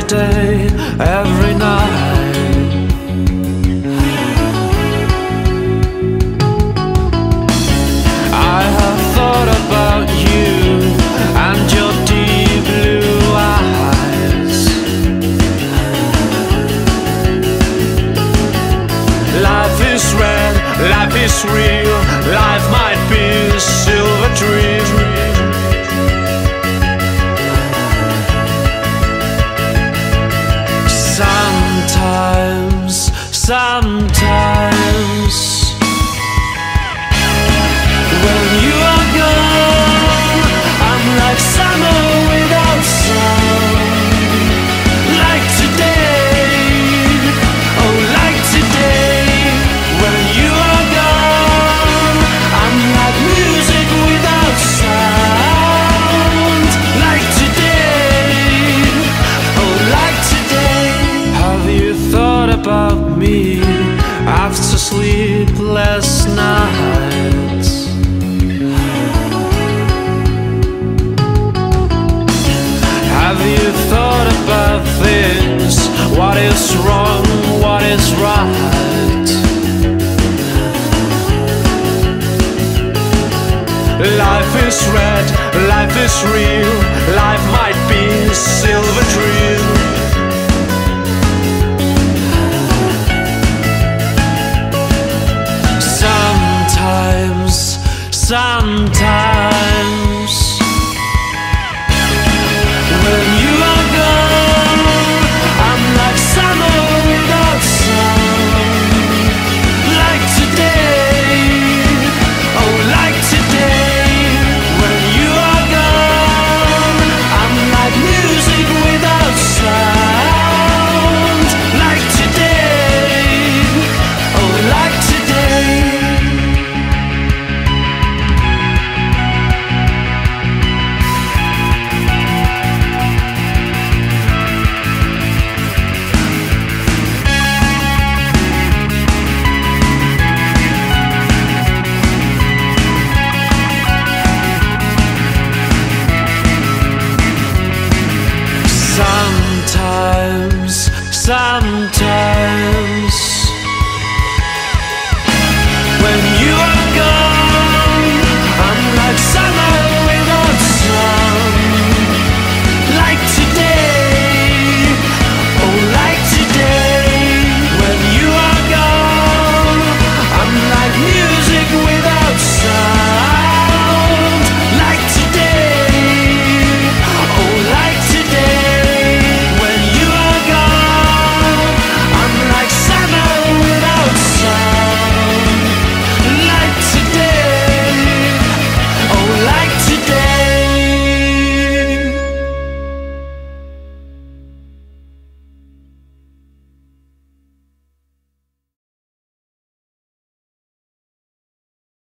day, every night. I have thought about you and your deep blue eyes. Life is red, life is real, life might be a silver dream. Sometimes when you are gone, I'm like summer without sun. Like today, oh like today. When you are gone, I'm like music without sound. Like today, oh like today. Have you thought about me after sleepless nights? Have you thought about things? What is wrong, what is right? Life is red, life is real, life might be a silver dream.